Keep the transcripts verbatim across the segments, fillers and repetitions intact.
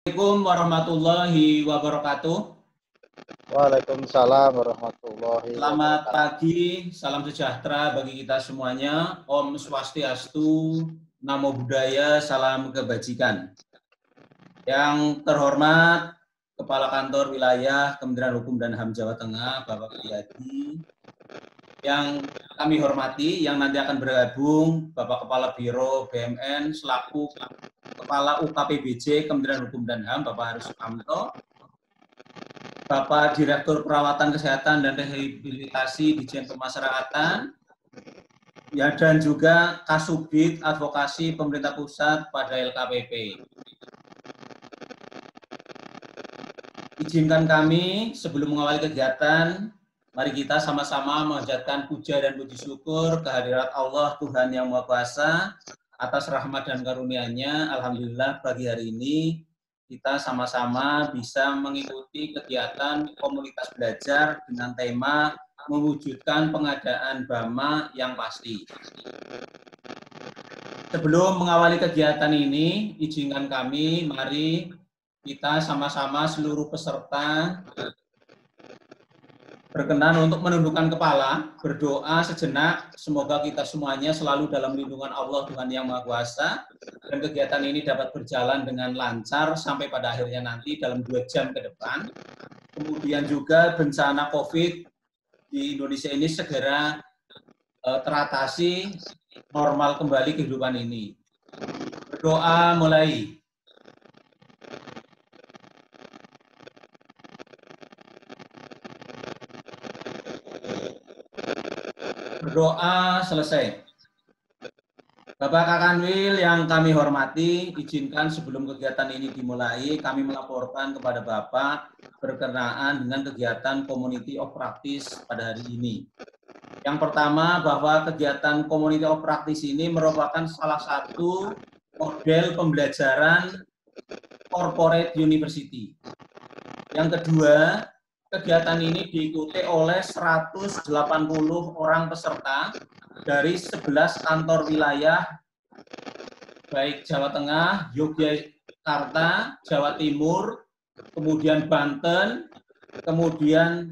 Assalamualaikum warahmatullahi wabarakatuh. Waalaikumsalam warahmatullahi Selamat wabarakatuh. pagi, salam sejahtera bagi kita semuanya. Om Swastiastu, Namo Buddhaya, salam kebajikan. Yang terhormat Kepala Kantor Wilayah Kementerian Hukum dan H A M Jawa Tengah, Bapak Priyadi. Yang kami hormati, yang nanti akan bergabung, Bapak Kepala Biro B M N, selaku Kepala U K P B J Kementerian Hukum dan H A M, Bapak Haris Sukamto. Bapak Direktur Perawatan Kesehatan dan Rehabilitasi Ditjen Pemasyarakatan, ya, dan juga Kasubdit Advokasi Pemerintah Pusat pada L K P P. Izinkan kami sebelum mengawali kegiatan, mari kita sama-sama mengucapkan puja dan puji syukur kehadirat Allah Tuhan Yang Maha Kuasa atas rahmat dan karunia-Nya. Alhamdulillah pagi hari ini kita sama-sama bisa mengikuti kegiatan komunitas belajar dengan tema mewujudkan pengadaan B A M A yang pasti. Sebelum mengawali kegiatan ini, izinkan kami, mari kita sama-sama seluruh peserta berkenan untuk menundukkan kepala, berdoa sejenak, semoga kita semuanya selalu dalam lindungan Allah Tuhan Yang Maha Kuasa, dan kegiatan ini dapat berjalan dengan lancar sampai pada akhirnya nanti dalam dua jam ke depan. Kemudian juga bencana COVID di Indonesia ini segera uh, teratasi, normal kembali kehidupan ini. Berdoa mulai. Berdoa selesai. Bapak Kakanwil yang kami hormati, izinkan sebelum kegiatan ini dimulai, kami melaporkan kepada Bapak berkenaan dengan kegiatan Community of Practice pada hari ini. Yang pertama, bahwa kegiatan Community of Practice ini merupakan salah satu model pembelajaran corporate university. Yang kedua, kegiatan ini diikuti oleh seratus delapan puluh orang peserta dari sebelas kantor wilayah, baik Jawa Tengah, Yogyakarta, Jawa Timur, kemudian Banten, kemudian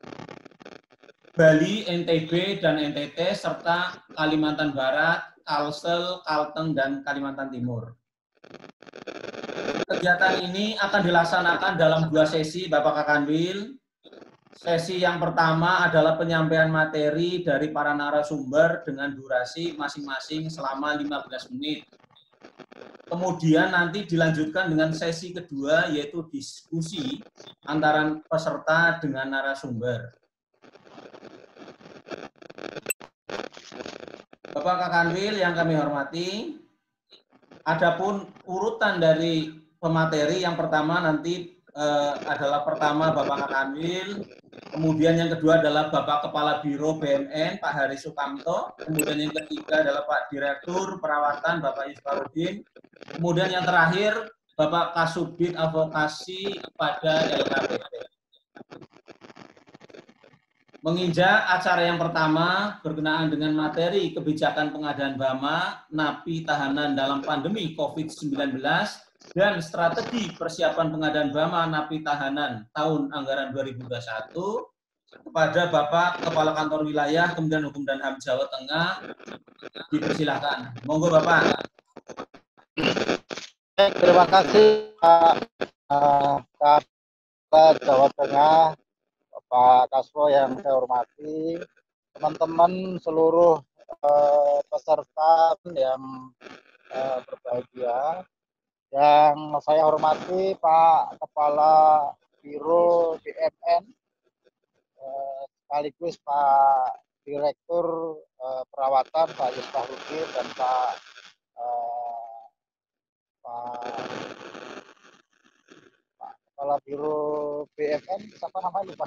Bali, N T B, dan N T T, serta Kalimantan Barat, Kalsel, Kalteng, dan Kalimantan Timur. Kegiatan ini akan dilaksanakan dalam dua sesi, Bapak Kakanwil. Sesi yang pertama adalah penyampaian materi dari para narasumber dengan durasi masing-masing selama lima belas menit. Kemudian nanti dilanjutkan dengan sesi kedua, yaitu diskusi antara peserta dengan narasumber. Bapak Kakanwil yang kami hormati, adapun urutan dari pemateri yang pertama nanti eh, adalah pertama Bapak Kakanwil, kemudian yang kedua adalah Bapak Kepala Biro B M N, Pak Haris Sukamto, kemudian yang ketiga adalah Pak Direktur Perawatan, Bapak Yusparudin, kemudian yang terakhir Bapak Kasubdit Advokasi pada L K P P. Menginjak acara yang pertama berkenaan dengan materi kebijakan pengadaan B A M A, napi tahanan dalam pandemi COVID sembilan belas, dan strategi persiapan pengadaan B A M A napi tahanan tahun anggaran dua ribu dua puluh satu, kepada Bapak Kepala Kantor Wilayah Kementerian Hukum dan H A M Jawa Tengah, dipersilahkan. Monggo Bapak. Terima kasih Pak Kapolda Jawa Tengah, Pak Kaswo yang saya hormati, teman-teman seluruh eh, peserta yang eh, berbahagia, yang saya hormati Pak Kepala Biro B M N, eh, sekaligus Pak Direktur eh, Perawatan Pak Yusparudin, dan Pak eh, Pak Pak Kepala Biro B M N, siapa namanya lupa.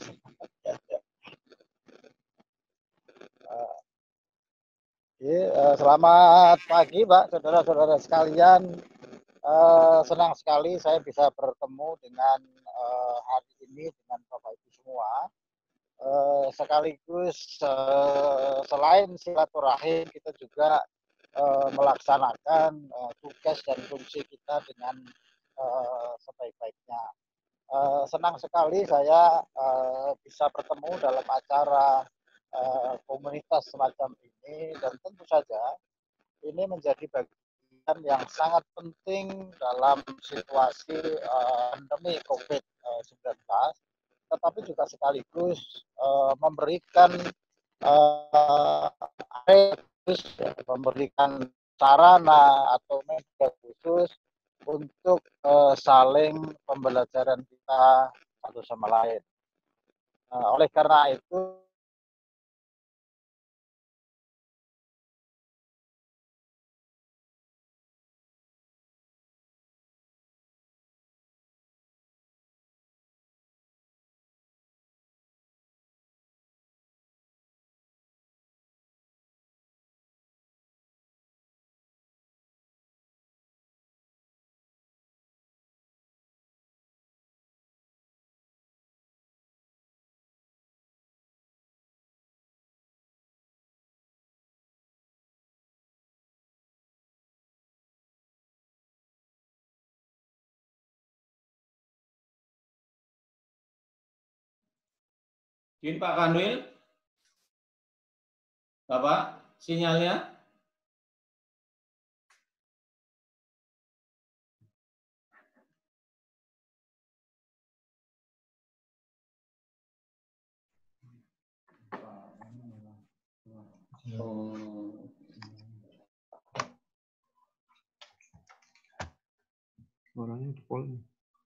uh, Selamat pagi, Pak, saudara-saudara sekalian. Uh, senang sekali saya bisa bertemu dengan uh, hari ini dengan Bapak Ibu semua. Uh, sekaligus uh, selain silaturahim, kita juga uh, melaksanakan uh, tugas dan fungsi kita dengan uh, sebaik-baiknya. Uh, senang sekali saya uh, bisa bertemu dalam acara uh, komunitas semacam ini, dan tentu saja ini menjadi bagian yang sangat penting dalam situasi uh, pandemi COVID sembilan belas, tetapi juga sekaligus uh, memberikan uh, memberikan sarana atau media khusus untuk uh, saling pembelajaran kita satu sama lain. Uh, oleh karena itu, Ini Pak Kanwil, Bapak, sinyalnya. Oh. Suaranya jempol.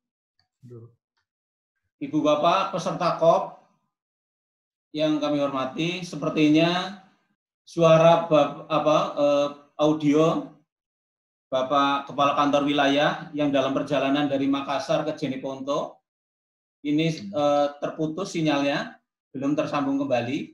Ibu Bapak peserta K O P yang kami hormati, sepertinya suara bab, apa eh, audio Bapak Kepala Kantor Wilayah yang dalam perjalanan dari Makassar ke Jeneponto ini eh, terputus sinyalnya, belum tersambung kembali.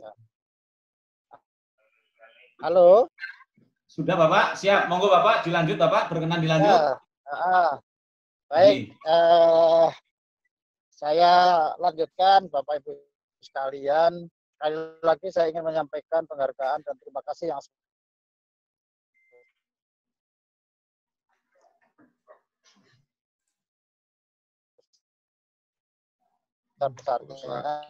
halo. Sudah Bapak, siap. Monggo Bapak, dilanjut Bapak, berkenan dilanjut. Ya, uh, baik, uh, saya lanjutkan Bapak Ibu sekalian. Sekali lagi saya ingin menyampaikan penghargaan dan terima kasih yang besar-besarnya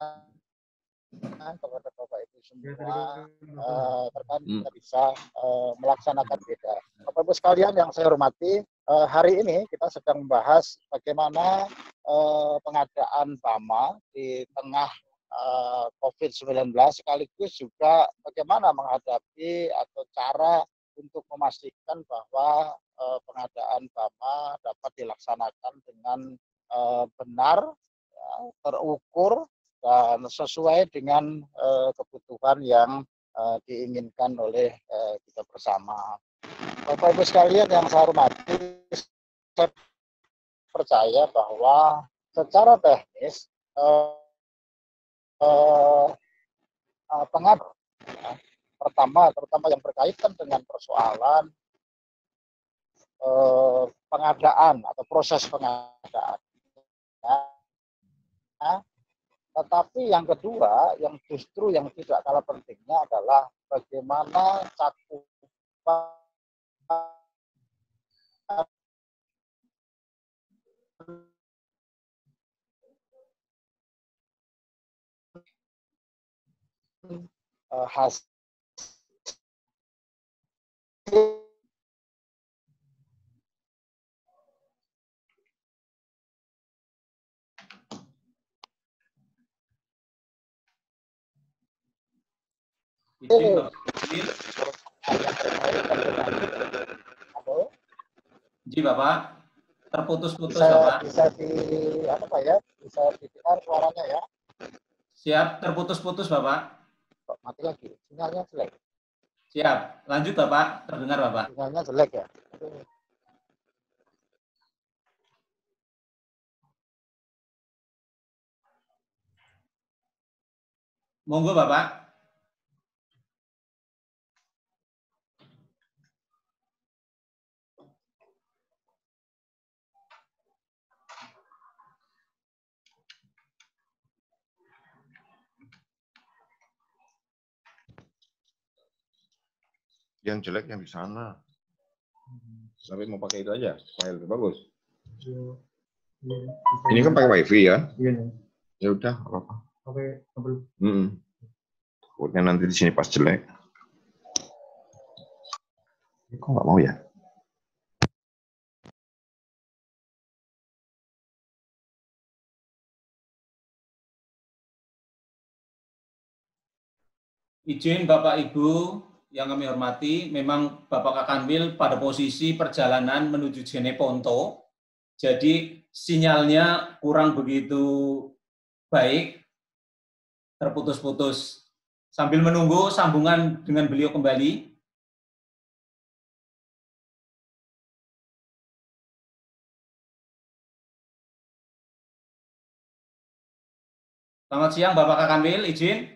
kepada Bapak Ibu semua uh, terkait kita bisa uh, melaksanakan beda. Bapak Ibu sekalian yang saya hormati, uh, hari ini kita sedang membahas bagaimana uh, pengadaan B A M A di tengah uh, COVID sembilan belas, sekaligus juga bagaimana menghadapi atau cara untuk memastikan bahwa uh, pengadaan B A M A dapat dilaksanakan dengan uh, benar, ya, terukur, dan sesuai dengan uh, kebutuhan yang uh, diinginkan oleh uh, kita bersama. Bapak Ibu sekalian yang saya hormati, saya percaya bahwa secara teknis uh, uh, uh, pengadaan, ya, pertama, terutama yang berkaitan dengan persoalan uh, pengadaan atau proses pengadaan. Ya, tetapi yang kedua, yang justru yang tidak kalah pentingnya adalah bagaimana cakupan uh, hasil Izin Bapak. Halo? Ji Bapak, terputus-putus bisa, Bapak. Bisa di apa Pak ya? Bisa didengar suaranya ya? Siap, terputus-putus Bapak. Kok mati lagi? Sinyalnya jelek. Siap, lanjut Bapak, terdengar Bapak. Sinyalnya jelek ya. Monggo Bapak. Yang jelek yang di sana. Tapi mau pakai itu aja, file bagus. Ini kan pakai wifi ya? Iya. Ya udah, apa-apa. Pakai kabel. Hmm. Takutnya nanti di sini pas jelek. Kok nggak mau ya? Izin Bapak Ibu yang kami hormati, memang Bapak Kakanwil pada posisi perjalanan menuju Jeneponto, jadi sinyalnya kurang begitu baik, terputus-putus. Sambil menunggu sambungan dengan beliau kembali. Selamat siang Bapak Kakanwil, izin.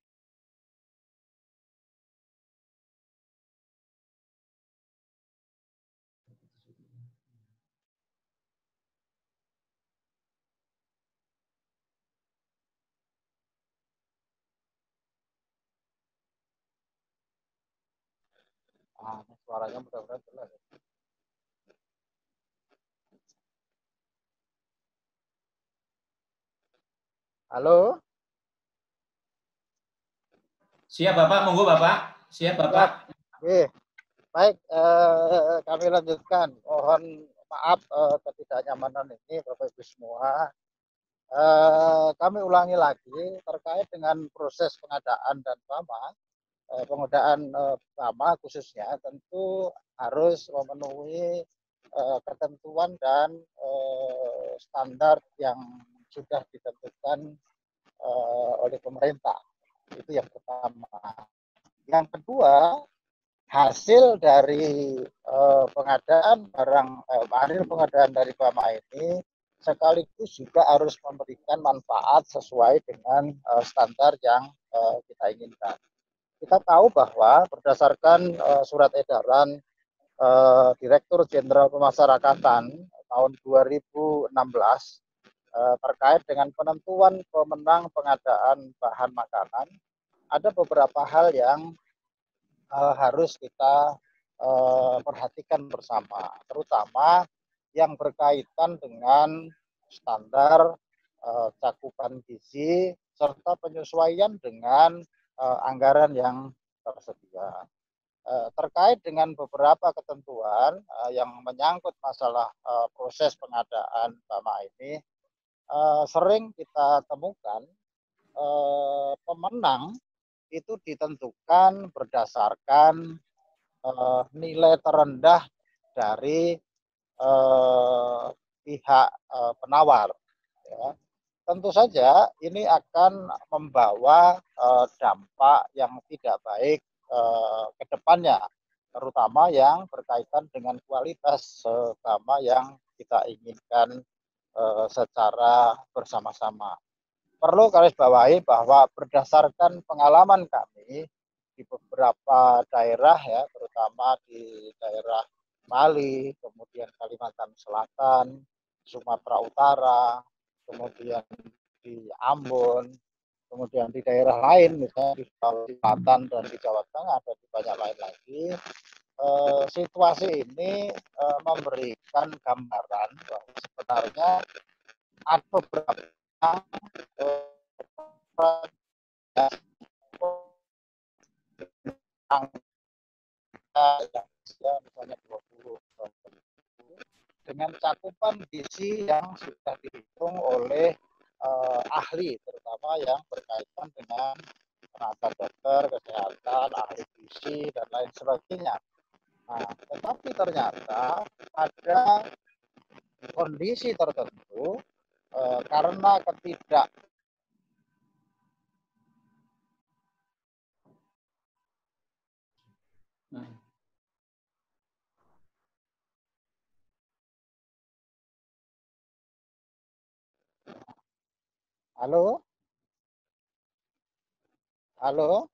Ah, suaranya mudah-mudahan jelas. Halo? Siap Bapak, monggo Bapak. Siap Bapak. Oke, baik, eh, kami lanjutkan. Mohon maaf eh, ketidaknyamanan ini Bapak Ibu semua. Eh, kami ulangi lagi terkait dengan proses pengadaan dan BAMA. Eh, pengadaan eh, BAMA khususnya tentu harus memenuhi eh, ketentuan dan eh, standar yang sudah ditentukan eh, oleh pemerintah. Itu yang pertama. Yang kedua, hasil dari eh, pengadaan barang eh, hasil pengadaan dari BAMA ini sekaligus juga harus memberikan manfaat sesuai dengan eh, standar yang eh, kita inginkan. Kita tahu bahwa berdasarkan uh, surat edaran uh, Direktur Jenderal Pemasyarakatan tahun dua ribu enam belas uh, terkait dengan penentuan pemenang pengadaan bahan makanan, ada beberapa hal yang uh, harus kita uh, perhatikan bersama, terutama yang berkaitan dengan standar uh, cakupan gizi serta penyesuaian dengan uh, anggaran yang tersedia. Uh, terkait dengan beberapa ketentuan uh, yang menyangkut masalah uh, proses pengadaan BAMA ini, uh, sering kita temukan uh, pemenang itu ditentukan berdasarkan uh, nilai terendah dari uh, pihak uh, penawar. Ya. Tentu saja ini akan membawa uh, dampak yang tidak baik uh, ke depannya, terutama yang berkaitan dengan kualitas uh, BAMA yang kita inginkan uh, secara bersama-sama. Perlu garis bawahi bahwa berdasarkan pengalaman kami di beberapa daerah ya, terutama di daerah Bali, kemudian Kalimantan Selatan, Sumatera Utara, kemudian di Ambon, kemudian di daerah lain, misalnya di Sulawesi Selatan dan di Jawa Tengah, dan di banyak lain lagi, eh, situasi ini eh, memberikan gambaran bahwa sebenarnya ada beberapa eh, yang misalnya dua puluh dengan cakupan gizi yang sudah dihitung oleh uh, ahli, terutama yang berkaitan dengan tenaga dokter, kesehatan, ahli gizi, dan lain sebagainya. Nah, tetapi ternyata ada kondisi tertentu uh, karena ketidak Halo? Halo?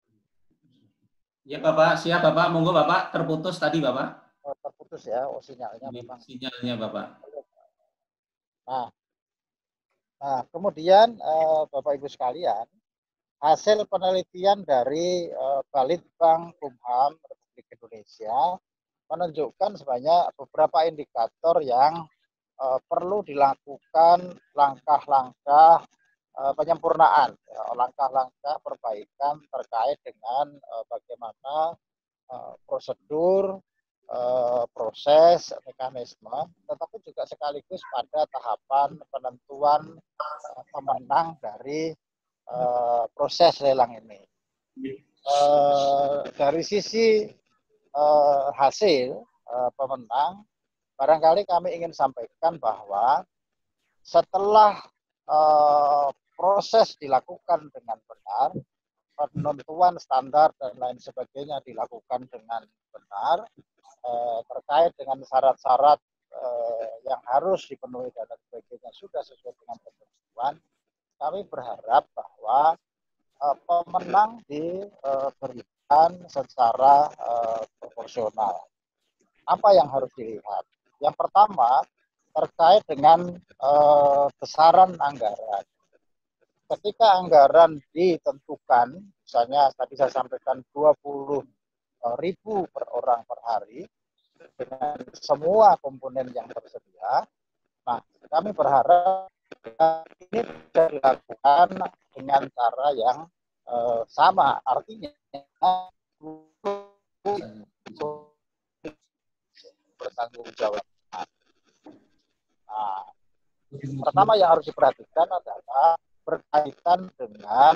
Ya Bapak, siap Bapak, monggo Bapak, terputus tadi Bapak. Oh, terputus ya, oh sinyalnya Ini memang. sinyalnya Bapak. Nah, nah kemudian eh, Bapak Ibu sekalian, hasil penelitian dari eh, Balitbank Kumham Republik Indonesia menunjukkan sebanyak beberapa indikator yang uh, perlu dilakukan langkah-langkah uh, penyempurnaan, langkah-langkah ya, perbaikan terkait dengan uh, bagaimana uh, prosedur, uh, proses, mekanisme, tetapi juga sekaligus pada tahapan penentuan uh, pemenang dari uh, proses lelang ini. Uh, dari sisi uh, hasil uh, pemenang, barangkali kami ingin sampaikan bahwa setelah uh, proses dilakukan dengan benar, penentuan standar dan lain sebagainya dilakukan dengan benar, uh, terkait dengan syarat-syarat uh, yang harus dipenuhi dan lain sebagainya sudah sesuai dengan ketentuan, kami berharap bahwa uh, pemenang diberikan uh, secara uh, proporsional. Apa yang harus dilihat? Yang pertama, terkait dengan uh, besaran anggaran. Ketika anggaran ditentukan, misalnya tadi saya sampaikan dua puluh ribu per orang per hari, dengan semua komponen yang tersedia, nah kami berharap ini bisa dilakukan dengan cara yang uh, sama, artinya bertanggung jawab. Nah, pertama yang harus diperhatikan adalah berkaitan dengan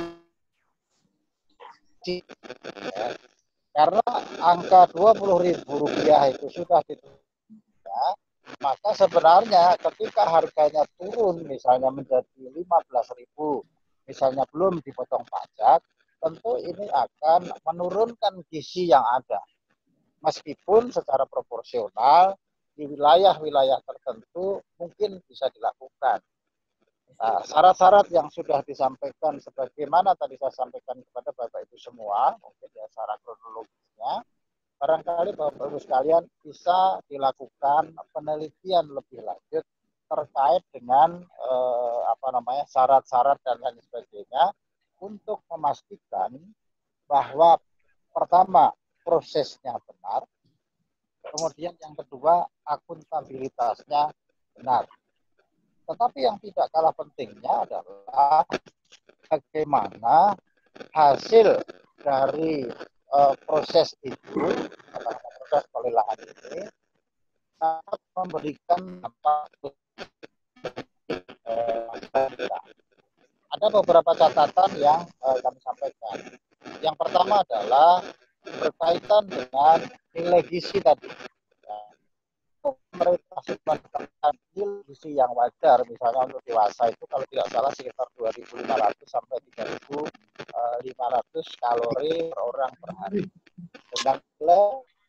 ya, karena angka dua puluh ribu rupiah itu sudah ditentukan, maka sebenarnya ketika harganya turun misalnya menjadi lima belas ribu, misalnya belum dipotong pajak, tentu ini akan menurunkan gizi yang ada. Meskipun secara proporsional di wilayah-wilayah tertentu mungkin bisa dilakukan. Nah, syarat-syarat yang sudah disampaikan sebagaimana tadi saya sampaikan kepada Bapak Ibu semua, mungkin ya secara kronologisnya, barangkali Bapak Ibu sekalian bisa dilakukan penelitian lebih lanjut terkait dengan eh, apa namanya syarat-syarat dan lain sebagainya untuk memastikan bahwa pertama prosesnya benar, kemudian yang kedua akuntabilitasnya benar. Tetapi yang tidak kalah pentingnya adalah bagaimana hasil dari uh, proses itu, proses pelelangan ini dapat memberikan dampak uh, ada beberapa catatan yang uh, kami sampaikan. Yang pertama adalah berkaitan dengan nilai gizi tadi. Ya. Pemerintah sudah menetapkan nilai gizi yang wajar, misalnya untuk dewasa itu kalau tidak salah sekitar dua ribu lima ratus sampai tiga ribu lima ratus kalori per orang per hari. Dengan nilai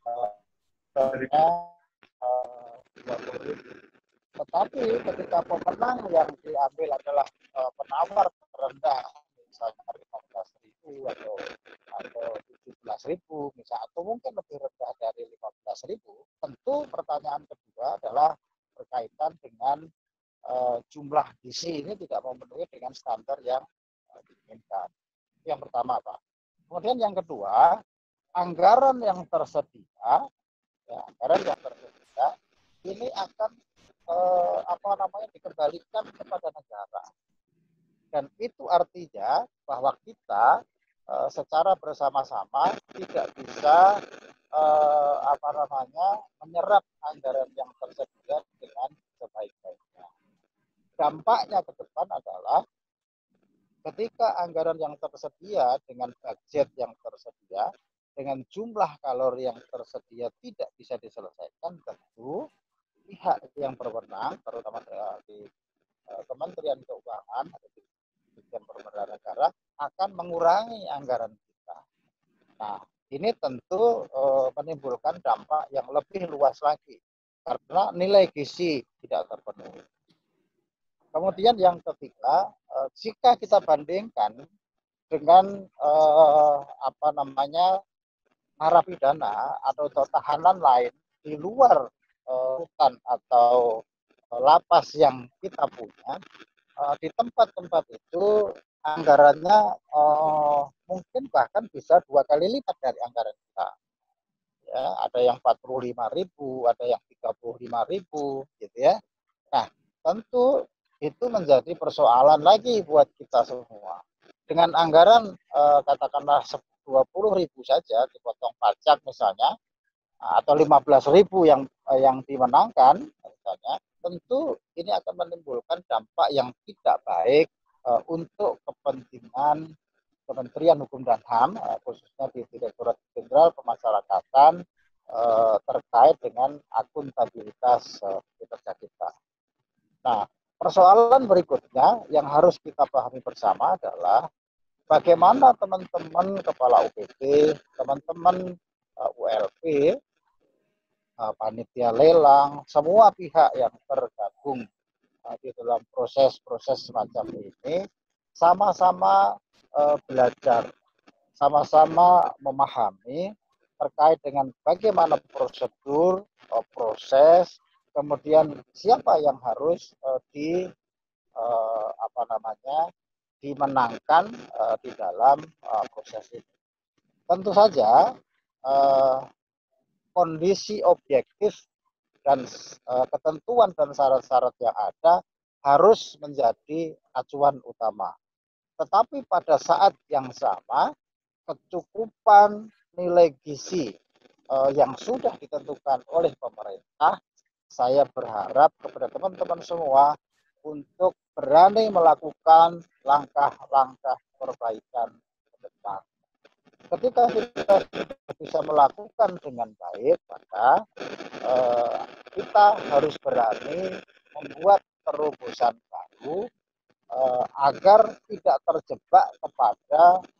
uh, dua puluh ribu. Tetapi ketika pemenang yang diambil adalah uh, penawar terendah, misalnya lima belas ribu atau atau tujuh belas ribu misalnya, atau mungkin lebih rendah dari lima belas ribu, tentu pertanyaan kedua adalah berkaitan dengan uh, jumlah gizi ini tidak memenuhi dengan standar yang uh, diinginkan. Yang pertama, Pak. Kemudian yang kedua, anggaran yang tersedia, ya, anggaran yang tersedia ini akan eh, apa namanya dikembalikan kepada negara. Dan itu artinya bahwa kita eh, secara bersama-sama tidak bisa eh, apa namanya menyerap anggaran yang tersedia dengan sebaik-baiknya. Dampaknya ke depan adalah ketika anggaran yang tersedia dengan budget yang tersedia, dengan jumlah kalori yang tersedia tidak bisa diselesaikan, tentu pihak yang berwenang, terutama di uh, Kementerian Keuangan atau di Dirjen Pemerintah Negara, akan mengurangi anggaran kita. Nah, ini tentu uh, menimbulkan dampak yang lebih luas lagi, karena nilai gizi tidak terpenuhi. Kemudian yang ketiga, uh, jika kita bandingkan dengan uh, apa namanya narapidana atau tahanan lain di luar rutan uh, atau uh, lapas yang kita punya, uh, di tempat-tempat itu anggarannya uh, mungkin bahkan bisa dua kali lipat dari anggaran kita. Ya, ada yang empat puluh lima ribu, ada yang tiga puluh lima ribu, gitu ya. Nah, tentu itu menjadi persoalan lagi buat kita semua. Dengan anggaran eh, katakanlah dua puluh ribu saja dipotong pajak misalnya, atau lima belas ribu yang eh, yang dimenangkan misalnya, tentu ini akan menimbulkan dampak yang tidak baik eh, untuk kepentingan Kementerian Hukum dan H A M, eh, khususnya di Direktorat Jenderal Pemasyarakatan eh, terkait dengan akuntabilitas eh, kinerja kita. Nah, persoalan berikutnya yang harus kita pahami bersama adalah bagaimana teman-teman kepala U P T, teman-teman uh, U L P, uh, panitia lelang, semua pihak yang tergabung uh, di dalam proses-proses semacam ini sama-sama uh, belajar, sama-sama memahami terkait dengan bagaimana prosedur, uh, proses, kemudian siapa yang harus uh, di uh, apa namanya dimenangkan uh, di dalam uh, proses ini. Tentu saja uh, kondisi objektif dan uh, ketentuan dan syarat-syarat yang ada harus menjadi acuan utama. Tetapi pada saat yang sama, kecukupan nilai gizi uh, yang sudah ditentukan oleh pemerintah, saya berharap kepada teman-teman semua untuk berani melakukan langkah-langkah perbaikan ke depan. Ketika kita bisa melakukan dengan baik, maka eh, kita harus berani membuat terobosan baru eh, agar tidak terjebak kepada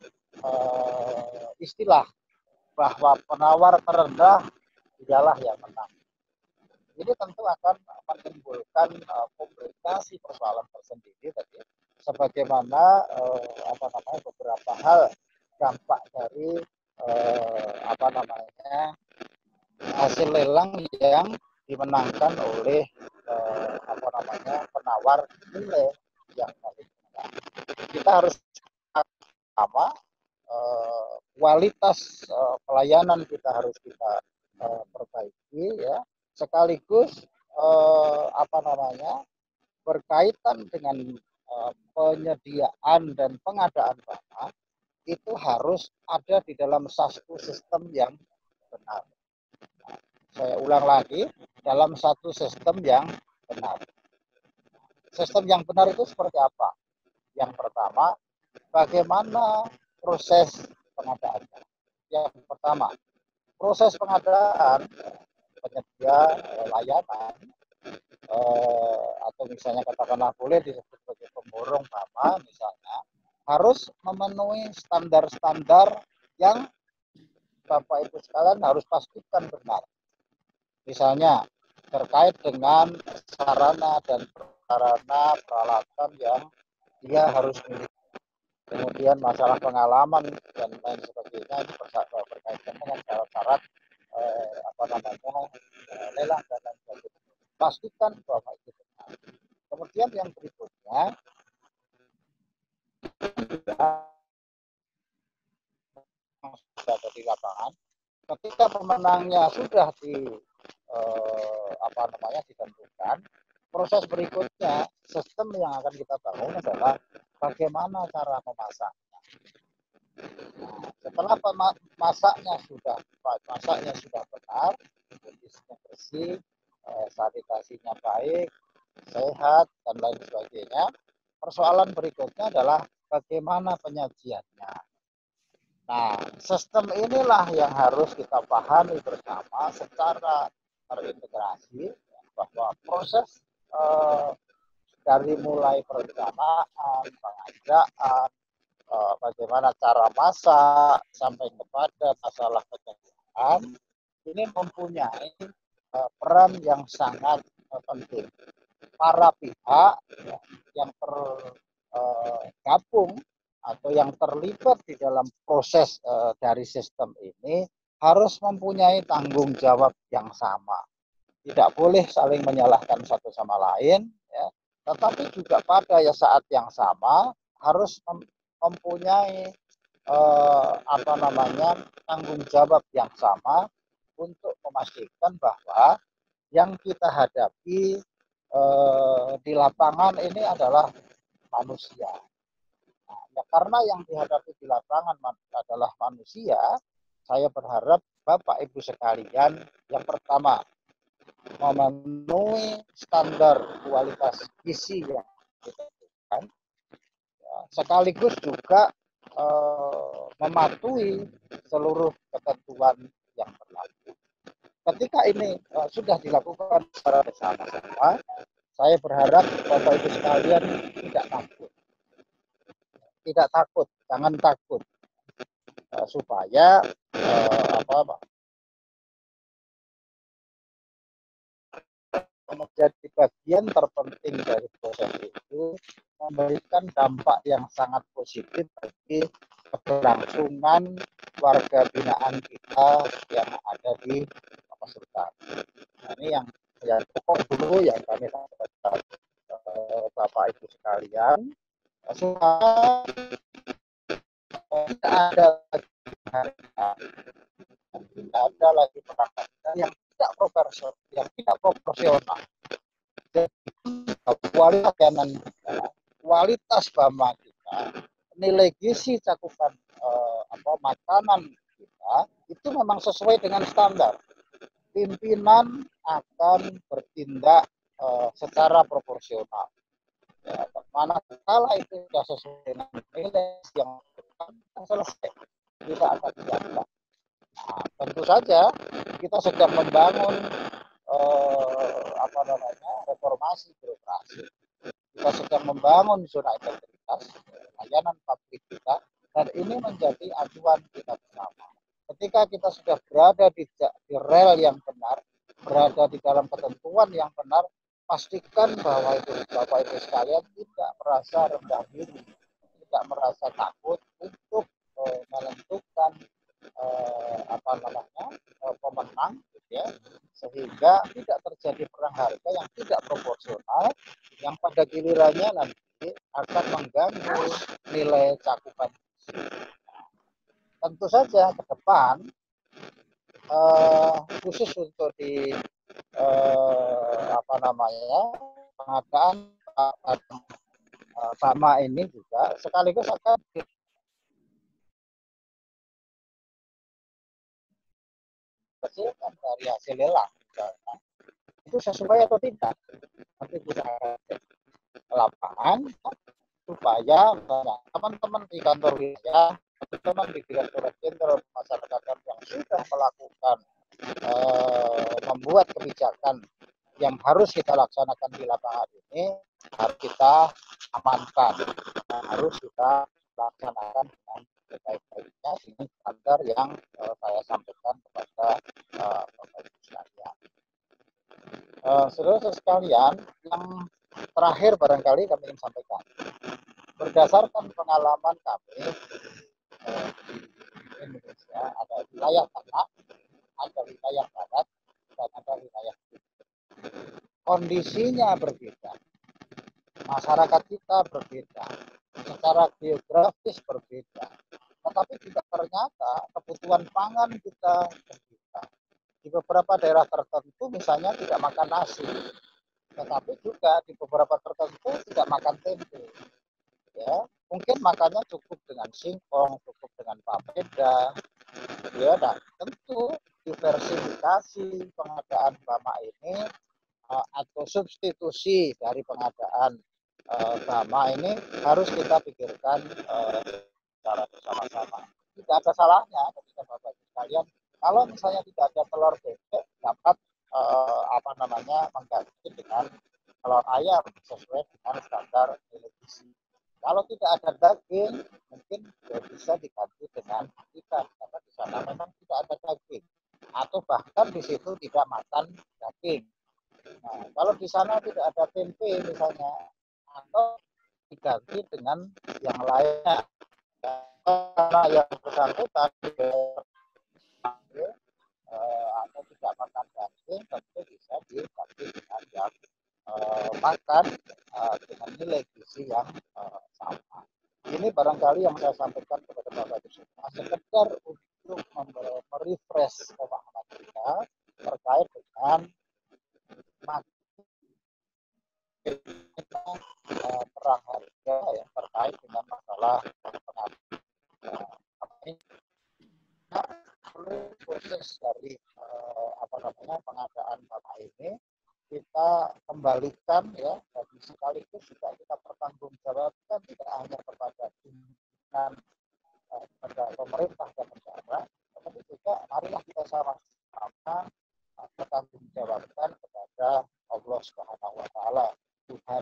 eh, istilah bahwa penawar terendah ialah yang menang. Ini tentu akan menimbulkan uh, komplikasi persoalan tersendiri tadi, sebagaimana uh, apa namanya beberapa hal dampak dari uh, apa namanya hasil lelang yang dimenangkan oleh uh, apa namanya penawar nilai yang paling rendah. Kita harus sama uh, kualitas uh, pelayanan kita harus kita uh, perbaiki ya. Sekaligus eh, apa namanya berkaitan dengan eh, penyediaan dan pengadaan dana itu harus ada di dalam satu sistem yang benar. Nah, saya ulang lagi, dalam satu sistem yang benar. Sistem yang benar itu seperti apa? Yang pertama, bagaimana proses pengadaannya? Yang pertama, proses pengadaan penyedia eh, layanan eh, atau misalnya katakanlah boleh disebut sebagai pemborong sama misalnya harus memenuhi standar-standar yang Bapak Ibu sekalian harus pastikan benar. Misalnya terkait dengan sarana dan prasarana peralatan yang dia harus miliki. Kemudian masalah pengalaman dan lain sebagainya itu berkaitan dengan syarat-syarat eh, apa namanya eh, lelang dan lain sebagainya. Pastikan bahwa itu benar. Kemudian yang berikutnya sudah ada di lapangan. Ketika pemenangnya sudah di eh, apa namanya ditentukan, proses berikutnya sistem yang akan kita bangun adalah bagaimana cara memasaknya. Nah, setelah masaknya sudah masaknya sudah benar, kondisinya bersih, eh, sanitasinya baik, sehat dan lain sebagainya. Persoalan berikutnya adalah bagaimana penyajiannya. Nah, sistem inilah yang harus kita pahami bersama secara terintegrasi bahwa proses eh, dari mulai perencanaan, pengadaan, eh, bagaimana cara masak sampai kepada masalah penyajian ini mempunyai eh, peran yang sangat eh, penting. Para pihak ya, yang tergabung eh, atau yang terlibat di dalam proses uh, dari sistem ini harus mempunyai tanggung jawab yang sama. Tidak boleh saling menyalahkan satu sama lain, ya. Tetapi juga pada ya saat yang sama harus mem mempunyai uh, apa namanya tanggung jawab yang sama untuk memastikan bahwa yang kita hadapi eh, di lapangan ini adalah manusia. Nah, ya karena yang dihadapi di lapangan adalah manusia, saya berharap Bapak Ibu sekalian yang pertama memenuhi standar kualitas gizi yang ditentukan, ya, sekaligus juga eh, mematuhi seluruh ketentuan yang berlaku. Ketika ini uh, sudah dilakukan secara bersama-sama, saya berharap Bapak Ibu sekalian tidak takut, tidak takut, jangan takut, uh, supaya uh, apa menjadi bagian terpenting dari proses itu memberikan dampak yang sangat positif bagi keberlangsungan warga binaan kita yang ada di Pasuruan. Nah, ini yang yang pokok dulu yang kami sampaikan eh, Bapak Ibu sekalian, supaya tidak ada lagi tidak ada lagi perangkat yang tidak proporsional, yang tidak proporsional. Jadi kualitas makanan kita, kualitas bama kita, nilai gizi cakupan eh, apa makanan kita itu memang sesuai dengan standar. Pimpinan akan bertindak uh, secara proporsional. Ya, manakala itu sudah sesuai dengan nilai yang selesai, tidak akan dilakukan. Nah, tentu saja kita sedang membangun uh, apa namanya reformasi birokrasi. Kita sedang membangun zona integritas layanan publik kita, dan ini menjadi acuan kita bersama. Ketika kita sudah berada di, di rel yang benar, berada di dalam ketentuan yang benar, pastikan bahwa itu Bapak Ibu sekalian tidak merasa rendah diri, tidak merasa takut untuk eh, menentukan eh, apa namanya eh, pemenang, gitu ya, sehingga tidak terjadi perang harga yang tidak proporsional, yang pada gilirannya nanti akan mengganggu nilai cakupan. Tentu saja ke depan uh, khusus untuk di uh, apa namanya pengadaan uh, bama ini juga sekaligus akan dihasilkan dari hasil lelang. Itu sesuai atau tidak? Nanti kita cek lapangan supaya teman-teman di kantor wilayah, teman-teman di Direktorat Jenderal Pemasyarakatan yang sudah melakukan eh, membuat kebijakan yang harus kita laksanakan di lapangan ini harus kita amankan, harus kita laksanakan dengan sebaik-baiknya dengan standar yang eh, saya sampaikan kepada eh, Bapak Ibu sekalian. Eh, saudara-saudara sekalian, yang terakhir barangkali kami ingin sampaikan. Berdasarkan pengalaman kami eh, di Indonesia, ada wilayah tengah, ada wilayah barat, dan ada wilayah timur. Kondisinya berbeda, masyarakat kita berbeda, secara geografis berbeda, tetapi juga ternyata kebutuhan pangan kita berbeda. Di beberapa daerah tertentu misalnya tidak makan nasi, tetapi juga di beberapa tertentu tidak makan tempe. Ya, mungkin makannya cukup dengan singkong, cukup dengan papeda, ya, dan tentu diversifikasi pengadaan bama ini uh, atau substitusi dari pengadaan uh, bama ini harus kita pikirkan uh, secara bersama-sama. Tidak ada salahnya ketika Bapak Ibu sekalian, kalau misalnya tidak ada telur bebek, dapat uh, apa namanya mengganti dengan telur ayam sesuai dengan standar nilai gizi. Kalau tidak ada daging, mungkin bisa diganti dengan ikan, karena di sana memang tidak ada daging, atau bahkan di situ tidak makan daging. Nah, kalau di sana tidak ada tempe misalnya, atau diganti dengan yang lainnya, karena yang bersangkutan atau tidak makan daging, tentu bisa diganti dengan yang uh, makan uh, dengan nilai gizi yang uh, sama. Ini barangkali yang saya sampaikan kepada Bapak Ibu semua, sekedar untuk merefresh pemahaman kita terkait dengan sampaikan ya, dan sekaligus juga kita pertanggungjawabkan tidak hanya kepada pimpinan, eh, kepada pemerintah dan negara, tetapi juga marilah kita sama-sama eh, pertanggungjawabkan kepada Allah Subhanahu Wa Taala, Tuhan.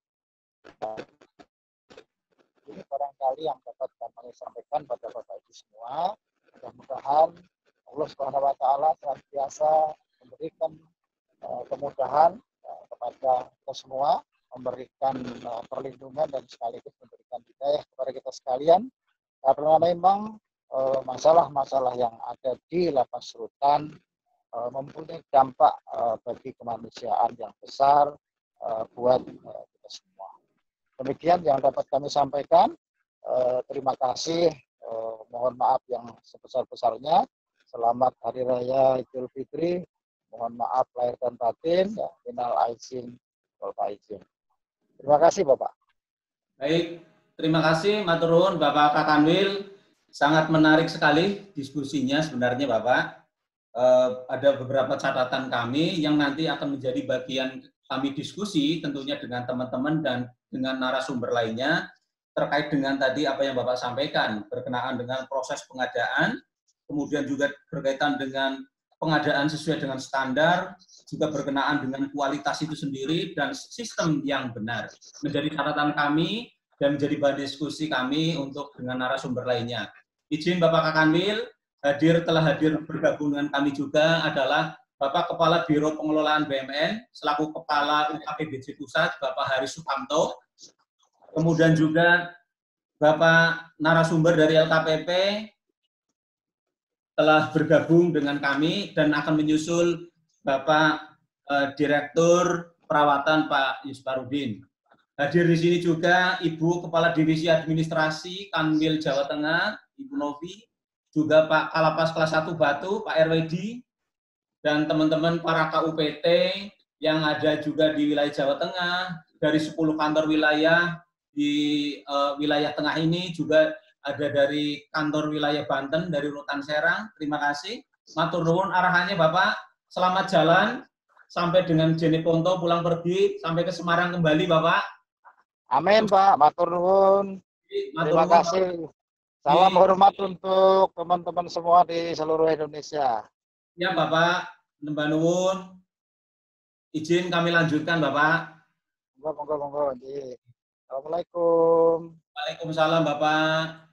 Ini barangkali yang dapat kami sampaikan pada Bapak Ibu semua. Mudah-mudahan Allah Subhanahu Wa Taala senantiasa memberikan uh, kemudahan uh, kepada kita semua, memberikan uh, perlindungan dan sekaligus memberikan hidayah kepada kita sekalian, karena memang uh, masalah-masalah yang ada di lapas rutan uh, mempunyai dampak uh, bagi kemanusiaan yang besar uh, buat uh, kita semua. Demikian yang dapat kami sampaikan. Uh, terima kasih. Uh, mohon maaf yang sebesar-besarnya. Selamat Hari Raya Idul Fitri. Mohon maaf lahir dan batin. Ya, minal aizin wal faizin. Terima kasih Bapak. Baik, terima kasih matur nuwun Bapak Kakanwil. Sangat menarik sekali diskusinya sebenarnya Bapak. Uh, ada beberapa catatan kami yang nanti akan menjadi bagian kami diskusi tentunya dengan teman-teman dan dengan narasumber lainnya terkait dengan tadi apa yang Bapak sampaikan berkenaan dengan proses pengadaan, kemudian juga berkaitan dengan pengadaan sesuai dengan standar, juga berkenaan dengan kualitas itu sendiri dan sistem yang benar. Menjadi catatan kami dan menjadi bahan diskusi kami untuk dengan narasumber lainnya. Izin Bapak Kakanwil, hadir telah hadir bergabung dengan kami juga adalah Bapak Kepala Biro Pengelolaan B M N, selaku Kepala U K P B J Pusat, Bapak Hari Sukamto. Kemudian juga Bapak narasumber dari L K P P telah bergabung dengan kami dan akan menyusul Bapak eh, Direktur Perawatan Pak Yusparudin. Hadir di sini juga Ibu Kepala Divisi Administrasi Kanwil Jawa Tengah, Ibu Novi, juga Pak Kalapas kelas satu Batu, Pak R W D, dan teman-teman para K U P T yang ada juga di wilayah Jawa Tengah, dari sepuluh kantor wilayah di uh, wilayah tengah ini, juga ada dari kantor wilayah Banten, dari Rutan Serang. Terima kasih. Matur nuwun arahannya Bapak. Selamat jalan sampai dengan Jeneponto pulang pergi sampai ke Semarang kembali Bapak. Amin Pak, matur nuwun. Terima kasih. Salam hormat untuk teman-teman semua di seluruh Indonesia. Ya Bapak, Mbak nuwun. Izin kami lanjutkan Bapak. Monggo, monggo, monggo. Assalamualaikum. Waalaikumsalam Bapak.